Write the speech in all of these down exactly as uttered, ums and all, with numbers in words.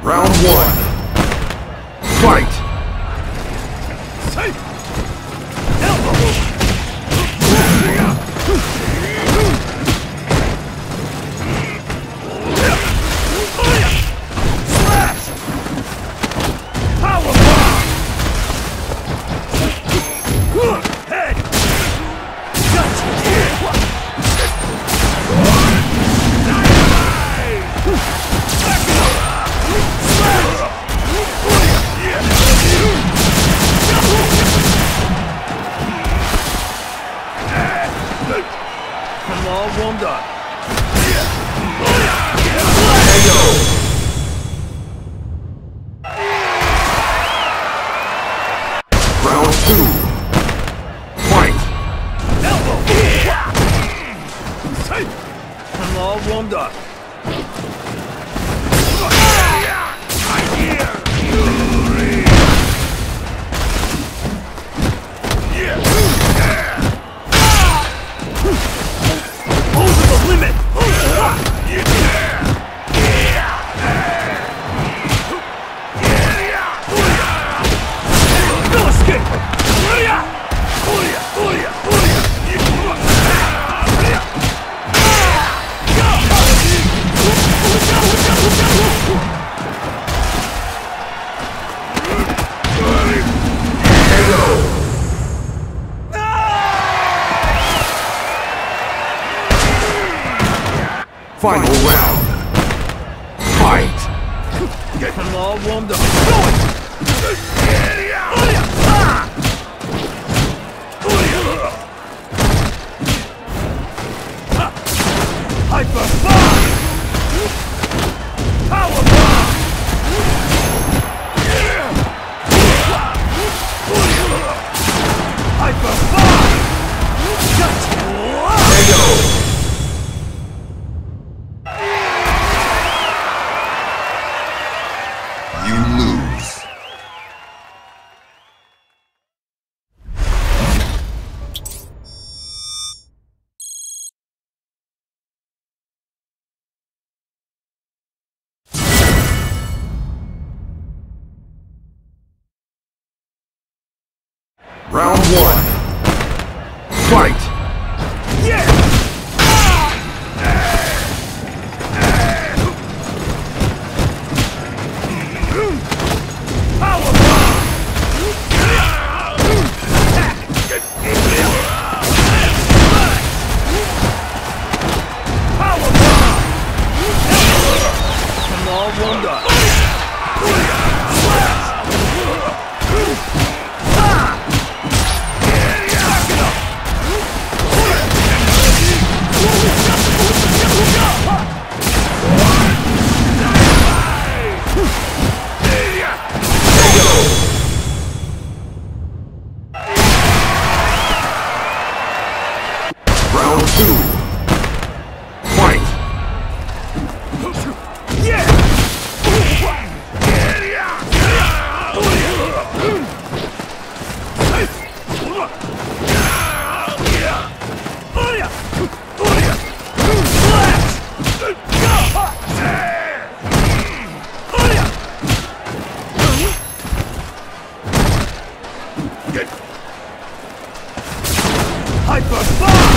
Round one. Fight! I'm all warmed up. Round two. Fight! I'm all warmed up. Over the limit! No escape! Final round. Fight! I'm all warmed up. Hyper bomb! Power bomb! Hyper bomb! You lose. Round one. Fight! Yeah! Power bomb! Power bomb! I'm all warmed up. Round two. Fight! Yeah! Hyper bomb!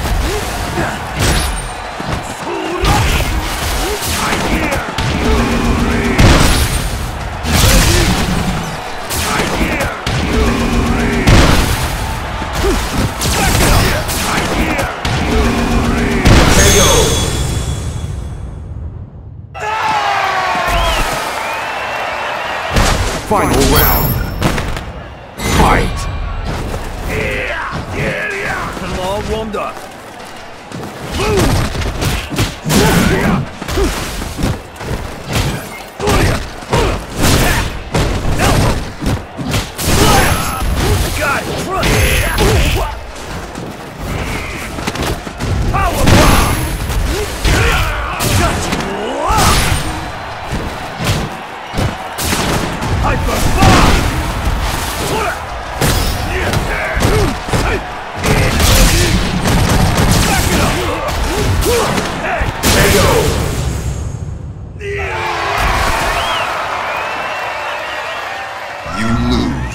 Final round. Fight! I'm all warmed up. Got it! Power bomb! Hyper bomb! Back it up! Hey! K O! You lose.